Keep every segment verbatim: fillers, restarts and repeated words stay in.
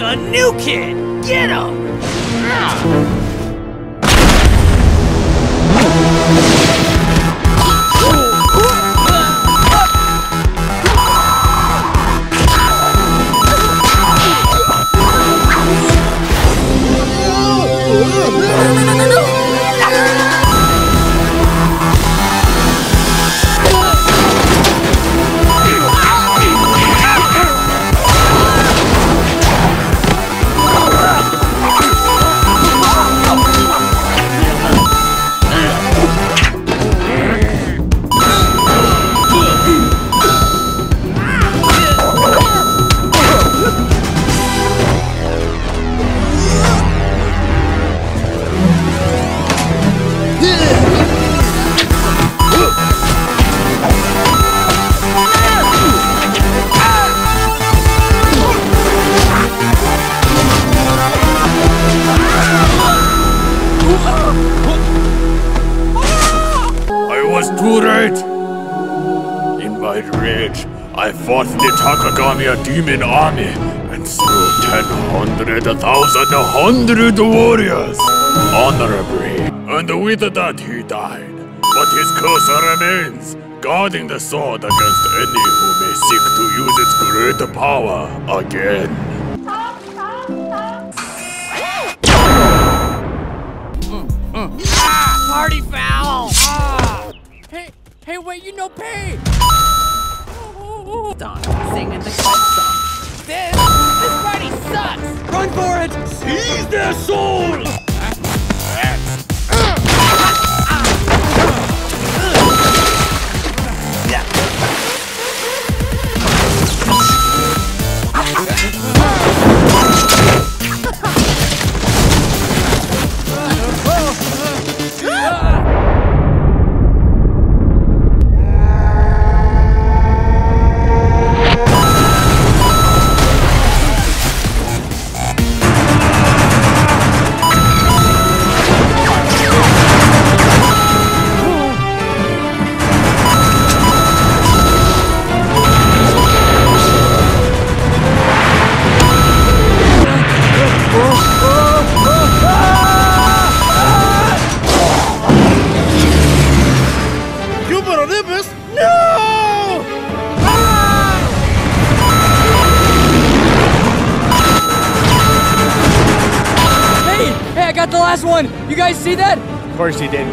The new kid! Get him! Too late! In my rage, I fought the Takagami demon army and slew ten hundred, a thousand, a hundred warriors honorably. And with that he died. But his curse remains, guarding the sword against any who may seek to use its great power again. Ah! Party foul! Ah! Hey, hey, wait, you know pay! Don, singing the club song. This, this party sucks! Run for it! Seize their soul! Got the last one! You guys see that? Of course he did.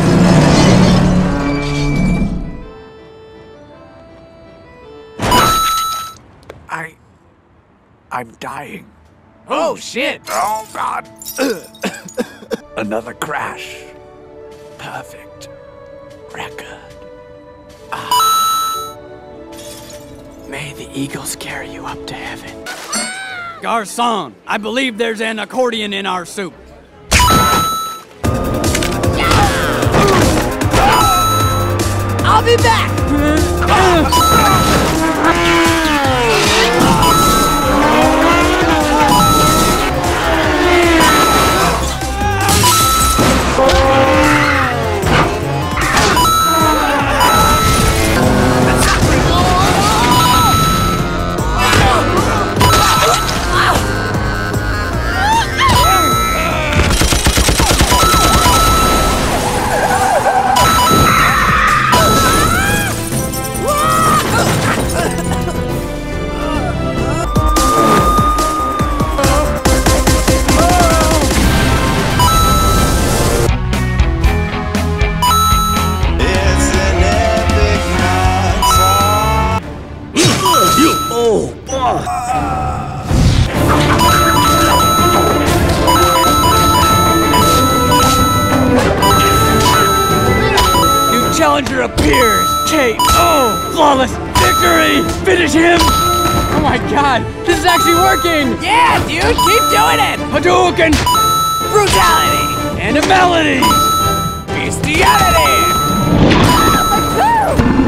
I... I'm dying. Oh, shit! Oh, God. Another crash. Perfect record. Ah. May the eagles carry you up to heaven. Garçon, I believe there's an accordion in our soup. I'll be back! Challenger appears! K O! Flawless victory! Finish him! Oh my god! This is actually working! Yeah, dude! Keep doing it! Hadouken! Brutality! And a melody! Bestiality!